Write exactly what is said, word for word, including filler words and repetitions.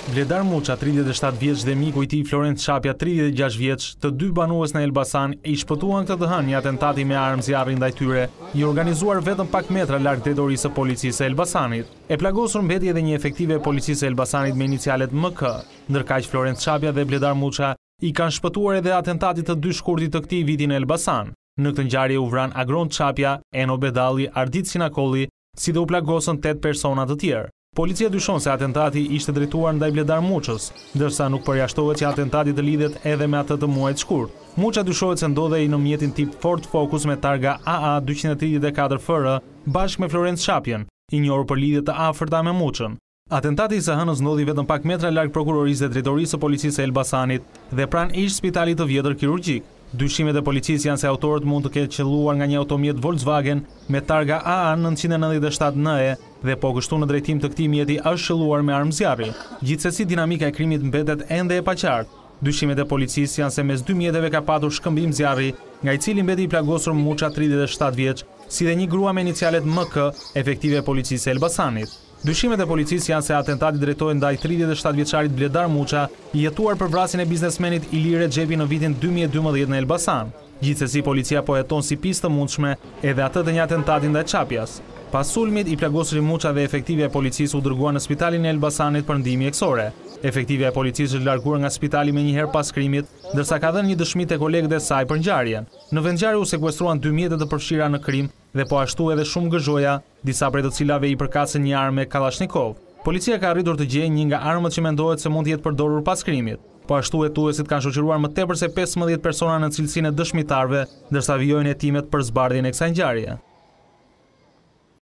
Vledar Muça, tridhjetë e shtatë vjeç dhe miku i tij Florent Çapja, tridhjetë e gjashtë vjeç, të dy banues në Elbasan, i shpëtuan këtë të hënë një atentati me armë zjarri ndaj tyre, i organizuar vetëm pak metra larg drejtorisë së policisë së Elbasanit. E plagosur mbeti edhe një efektive e policisë së Elbasanit me inicialet M K. Ndërkaq Florent Çapja dhe Vledar Muça i kanë shpëtuar edhe atentatit të dy shkurtit të këtij viti në Elbasan. Në këtë ngjarje u vran Agron Çapja, Eno Bedalli, Ardit Sinakolli, si dhe u plagosën tetë persona të tjerë. Policia dyshon se atentati ishte drejtuar ndaj Vledar Muçës, ndërsa nuk përjashtohet që atentati të lidhet edhe me atë të muajit shkurt. Muça dyshohet se ndodhej në mjetin tip Ford Focus me targa A A dyqin e tridhjetë e katër F R bashkë me Florent Çapjen, i njohur për lidhje të afërta me Muçën. Atentati i së hënës ndodhi vetëm pak metra larg prokurorisë dhe drejtorisë së policisë së Elbasanit dhe pranë ish spitalit të vjetër kirurgjik. Dyshimet e policisë janë se autorët mund të ketë qelluar nga një automjet Volkswagen me targa A A nëntëqind e nëntëdhjetë e shtatë N E dhe po kështu në drejtim të këtij mjeti është qelluar me armë zjarri. Gjithsesi dinamika e krimit mbetet ende e paqartë. Dyshimet e policisë janë se mes dy mjeteve ka patur shkëmbim zjarri, nga i cili mbeti i plagosur Muça tridhjetë e shtatë vjeç, si dhe një grua me inicialet M K, efektive e policisë së Elbasanit. Dyshimet e policisë janë se atentati drejtohet ndaj tridhjetë e shtatë vjeçarit Vledar Muça, i jetuar për vrasjen e biznesmenit Ilir Rexhepi në vitin dy mijë e dymbëdhjetë në Elbasan. Gjithsesi policia po heton si pistë të mundshme edhe atë të një atentati ndaj Çapjas. Pas sulmit, i plagosuri Muça dhe efektive e policisë u dërguan në spitalin e Elbasanit për ndihmë mjekësore. Efektive e policisë është larguar nga spitali me njëherë pas krimit, ndërsa ka dhënë një dëshmi te kolegët e saj për ngjarjen. Në vendngjarje u sekuestruan dy mjete të përfshira në krim dhe po ashtu edhe shumë gëzhoja, disa prej të cilave i përkatëse një armë Kalashnikov. Policia ka arritur të gjejë një nga armët që mendohet se mund të jetë përdorur pas krimit. Po ashtu hetuesit kanë shoqëruar më tepër se pesëmbëdhjetë persona në cilësinë e dëshmitarëve, ndërsa vijojnë hetimet për zbardhjen e kësaj ngjarje.